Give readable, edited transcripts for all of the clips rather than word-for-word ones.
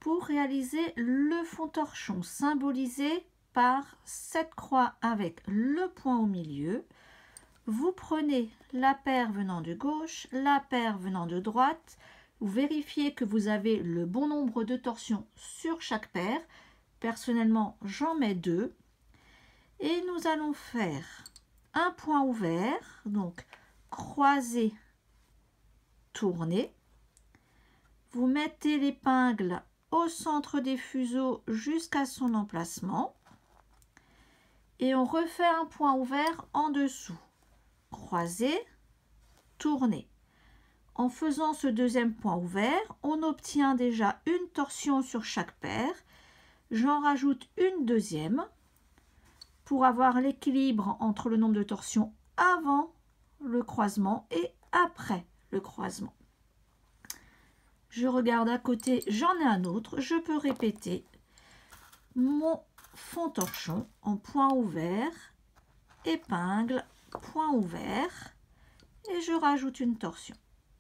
pour réaliser le fond torchon symbolisé par cette croix avec le point au milieu. Vous prenez la paire venant de gauche, la paire venant de droite. Vous vérifiez que vous avez le bon nombre de torsions sur chaque paire. Personnellement, j'en mets 2. Et nous allons faire un point ouvert, donc croisé, tourné. Vous mettez l'épingle au centre des fuseaux jusqu'à son emplacement. Et on refait un point ouvert en dessous. Croisé, tourné. En faisant ce deuxième point ouvert, on obtient déjà une torsion sur chaque paire. J'en rajoute une deuxième pour avoir l'équilibre entre le nombre de torsions avant le croisement et après le croisement. Je regarde à côté, j'en ai un autre. Je peux répéter mon fond torchon en point ouvert, épingle, point ouvert et je rajoute une torsion.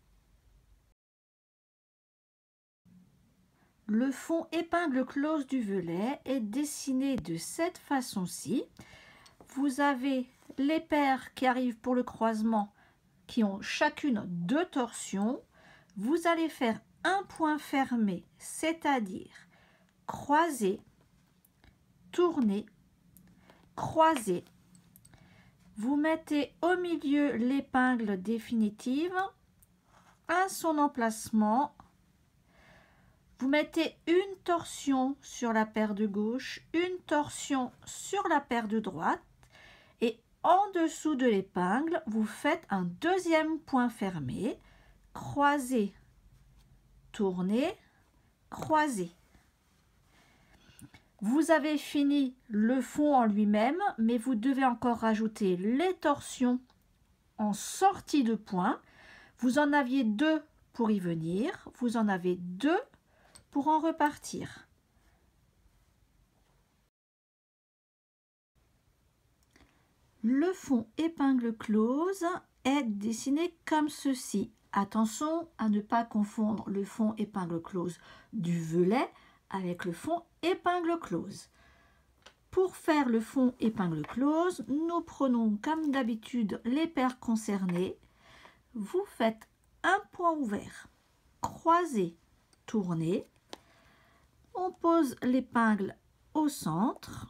Le fond épingle close du volet est dessiné de cette façon-ci. Vous avez les paires qui arrivent pour le croisement qui ont chacune 2 torsions. Vous allez faire un point fermé, c'est-à-dire croiser, tourner, croiser. Vous mettez au milieu l'épingle définitive à son emplacement. Vous mettez une torsion sur la paire de gauche, une torsion sur la paire de droite et en dessous de l'épingle, vous faites un deuxième point fermé, croisé, tourné, croisé. Vous avez fini le fond en lui-même, mais vous devez encore rajouter les torsions en sortie de point. Vous en aviez 2 pour y venir, vous en avez 2 pour en repartir. Le fond épingle close est dessiné comme ceci. Attention à ne pas confondre le fond épingle close du volet avec le fond épingle close. Pour faire le fond épingle close, nous prenons comme d'habitude les paires concernées. Vous faites un point ouvert, croisé, tourné. On pose l'épingle au centre.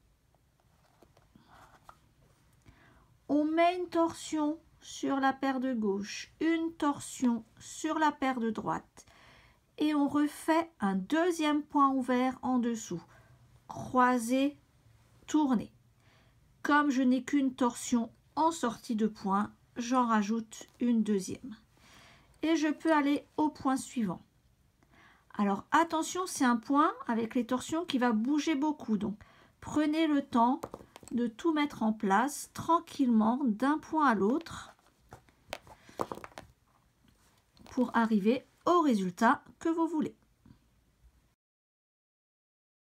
On met une torsion sur la paire de gauche, une torsion sur la paire de droite. Et on refait un deuxième point ouvert en dessous. Croisé, tourné. Comme je n'ai qu'une torsion en sortie de point, j'en rajoute une deuxième. Et je peux aller au point suivant. Alors attention, c'est un point avec les torsions qui va bouger beaucoup. Donc prenez le temps de tout mettre en place tranquillement d'un point à l'autre pour arriver au résultat que vous voulez.